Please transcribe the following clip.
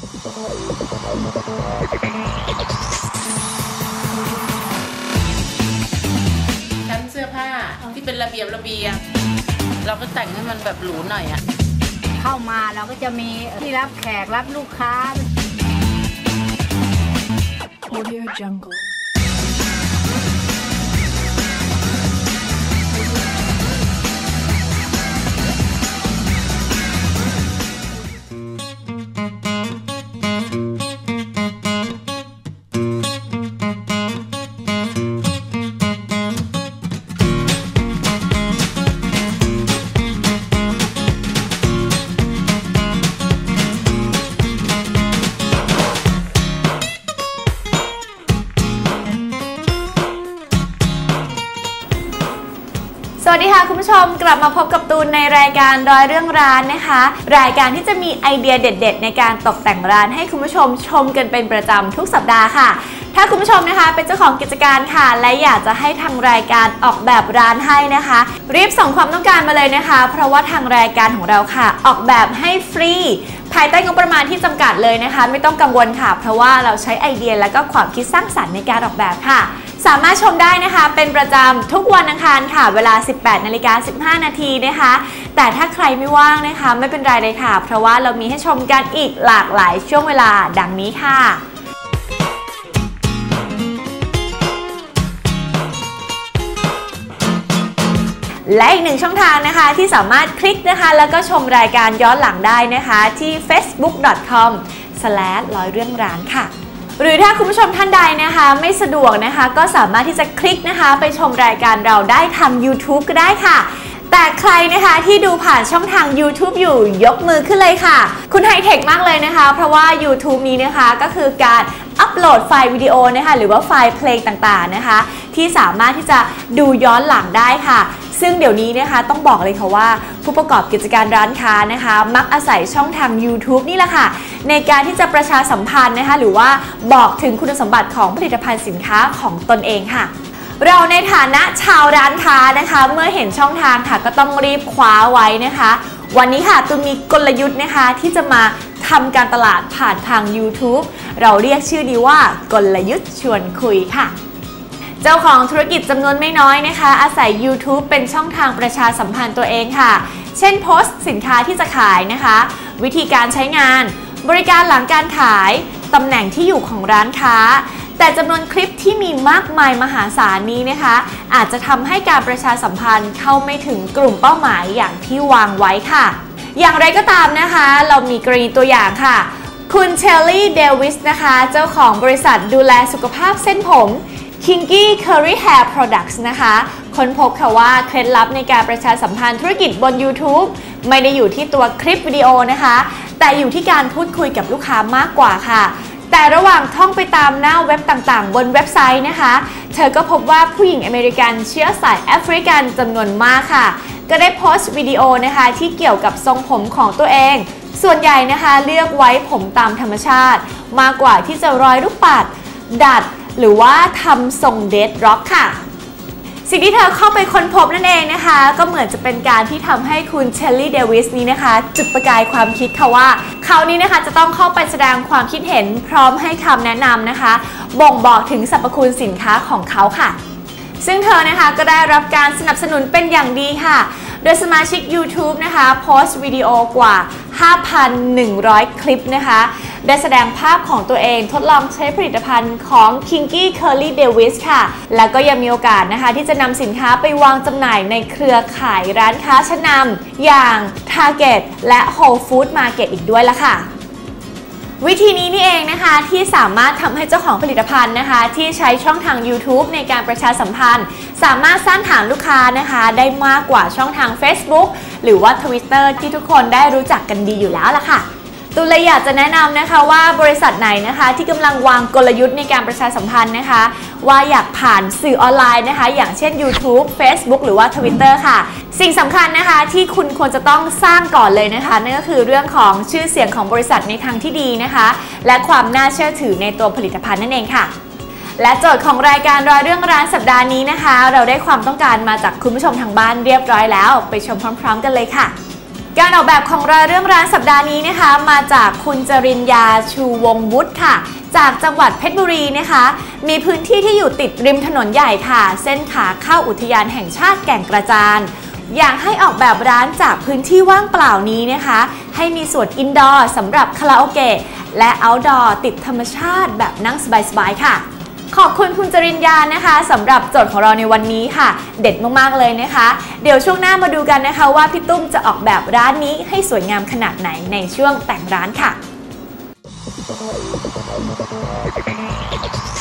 ชั้นเสื้อผ้าที่เป็นระเบียบเราก็แต่งให้มันแบบหรูหน่อยอะเข้ามาเราก็จะมีที่รับแขกรับลูกค้า Audio Jungle สวัสดีค่ะคุณผู้ชมกลับมาพบกับตูนในรายการร้อยเรื่องร้านนะคะรายการที่จะมีไอเดียเด็ดๆในการตกแต่งร้านให้คุณผู้ชมชมกันเป็นประจำทุกสัปดาห์ค่ะถ้าคุณผู้ชมนะคะเป็นเจ้าของกิจการค่ะและอยากจะให้ทางรายการออกแบบร้านให้นะคะรีบส่งความต้องการมาเลยนะคะเพราะว่าทางรายการของเราค่ะออกแบบให้ฟรีภายใต้งบประมาณที่จำกัดเลยนะคะไม่ต้องกังวลค่ะเพราะว่าเราใช้ไอเดียและก็ความคิดสร้างสรรค์ในการออกแบบค่ะสามารถชมได้นะคะเป็นประจำทุกวันอังคารค่ะเวลา 18:15 นาทีนะคะแต่ถ้าใครไม่ว่างนะคะไม่เป็นไรเลยค่ะเพราะว่าเรามีให้ชมกันอีกหลากหลายช่วงเวลาดังนี้ค่ะและอีกหนึ่งช่องทางนะคะที่สามารถคลิกนะคะแล้วก็ชมรายการย้อนหลังได้นะคะที่ facebook.com/ร้อยเรื่องร้านค่ะหรือถ้าคุณผู้ชมท่านใดนะคะไม่สะดวกนะคะก็สามารถที่จะคลิกนะคะไปชมรายการเราได้ทาง YouTube ก็ได้ค่ะแต่ใครนะคะที่ดูผ่านช่องทาง YouTube อยู่ยกมือขึ้นเลยค่ะคุณไฮเทคมากเลยนะคะเพราะว่า YouTube นี้นะคะก็คือการอัปโหลดไฟล์วิดีโอนะคะหรือว่าไฟล์เพลงต่างๆนะคะที่สามารถที่จะดูย้อนหลังได้ค่ะซึ่งเดี๋ยวนี้นะคะต้องบอกเลยค่ะว่าผู้ประกอบกิจการร้านค้านะคะมักอาศัยช่องทาง YouTube นี่แหละค่ะในการที่จะประชาสัมพันธ์นะคะหรือว่าบอกถึงคุณสมบัติของผลิตภัณฑ์สินค้าของตนเองค่ะเราในฐานะชาวร้านค้านะคะเมื่อเห็นช่องทางค่ะก็ต้องรีบคว้าไว้นะคะวันนี้ค่ะตูนมีกลยุทธ์นะคะที่จะมาทำการตลาดผ่านทาง YouTube เราเรียกชื่อดีว่ากลยุทธ์ชวนคุยค่ะเจ้าของธุรกิจจำนวนไม่น้อยนะคะอาศัย YouTube เป็นช่องทางประชาสัมพันธ์ตัวเองค่ะเช่นโพสต์สินค้าที่จะขายนะคะวิธีการใช้งานบริการหลังการขายตำแหน่งที่อยู่ของร้านค้าแต่จำนวนคลิปที่มีมากมายมหาศาลนี้นะคะอาจจะทำให้การประชาสัมพันธ์เข้าไม่ถึงกลุ่มเป้าหมายอย่างที่วางไว้ค่ะอย่างไรก็ตามนะคะเรามีกรณีตัวอย่างค่ะคุณเชลลี่เดวิสนะคะเจ้าของบริษัทดูแลสุขภาพเส้นผมKinky Curly Hair Products นะคะค้นพบค่ะว่าเคล็ดลับในการประชาสัมพันธ์ธุรกิจบน YouTube ไม่ได้อยู่ที่ตัวคลิปวิดีโอนะคะแต่อยู่ที่การพูดคุยกับลูกค้ามากกว่าค่ะแต่ระหว่างท่องไปตามหน้าเว็บต่างๆบนเว็บไซต์นะคะเธอก็พบว่าผู้หญิงอเมริกันเชื้อสายแอฟริกันจำนวนมากค่ะก็ได้โพสต์วิดีโอนะคะที่เกี่ยวกับทรงผมของตัวเองส่วนใหญ่นะคะเลือกไว้ผมตามธรรมชาติมากกว่าที่จะร้อยลูกปัดดัดหรือว่าทำทรงเดดร็อกค่ะสิ่งที่เธอเข้าไปค้นพบนั่นเองนะคะก็เหมือนจะเป็นการที่ทำให้คุณเชลลี่เดวิสนี้นะคะจุดประกายความคิดค่ะว่าเขานี้นะคะจะต้องเข้าไปแสดงความคิดเห็นพร้อมให้คำแนะนำนะคะบ่งบอกถึงสรรพคุณสินค้าของเขาค่ะซึ่งเธอนะคะก็ได้รับการสนับสนุนเป็นอย่างดีค่ะโดยสมาชิก YouTube นะคะโพสต์วิดีโอกว่า 5,100 คลิปนะคะได้แสดงภาพของตัวเองทดลองใช้ผลิตภัณฑ์ของ Kinky Curly Davis ค่ะแล้วก็ยังมีโอกาสนะคะที่จะนำสินค้าไปวางจำหน่ายในเครือข่ายร้านค้าชั้นนำอย่าง Target และ Whole Food Market อีกด้วยละค่ะวิธีนี้นี่เองนะคะที่สามารถทำให้เจ้าของผลิตภัณฑ์นะคะที่ใช้ช่องทาง YouTube ในการประชาสัมพันธ์สามารถสร้างฐานลูกค้านะคะได้มากกว่าช่องทาง Facebook หรือว่า Twitter ที่ทุกคนได้รู้จักกันดีอยู่แล้วล่ะค่ะตูนเลยอยากจะแนะนำนะคะว่าบริษัทไหนนะคะที่กำลังวางกลยุทธ์ในการประชาสัมพันธ์นะคะว่าอยากผ่านสื่อออนไลน์นะคะอย่างเช่น YouTube Facebook หรือว่า Twitter ค่ะสิ่งสำคัญนะคะที่คุณควรจะต้องสร้างก่อนเลยนะคะนั่นก็คือเรื่องของชื่อเสียงของบริษัทในทางที่ดีนะคะและความน่าเชื่อถือในตัวผลิตภัณฑ์นั่นเองค่ะและโจทย์ของรายการร้อยเรื่องร้านสัปดาห์นี้นะคะเราได้ความต้องการมาจากคุณผู้ชมทางบ้านเรียบร้อยแล้วไปชมพร้อมๆกันเลยค่ะการออกแบบของรายเรื่องร้านสัปดาห์นี้นะคะมาจากคุณจริญญาชูวงวุฒิค่ะจากจังหวัดเพชรบุรีนะคะมีพื้นที่ที่อยู่ติดริมถนนใหญ่ค่ะเส้นขาเข้าอุทยานแห่งชาติแก่งกระจานอยากให้ออกแบบร้านจากพื้นที่ว่างเปล่านี้นะคะให้มีส่วนอินดอร์สำหรับคาราโอเกะและเอาท์ดอร์ติดธรรมชาติแบบนั่งสบายๆค่ะขอบคุณคุณจริญญานะคะสำหรับโจทย์ของเราในวันนี้ค่ะเด็ดมากๆเลยนะคะเดี๋ยวช่วงหน้ามาดูกันนะคะว่าพี่ตุ้มจะออกแบบร้านนี้ให้สวยงามขนาดไหนในช่วงแต่งร้านค่ะ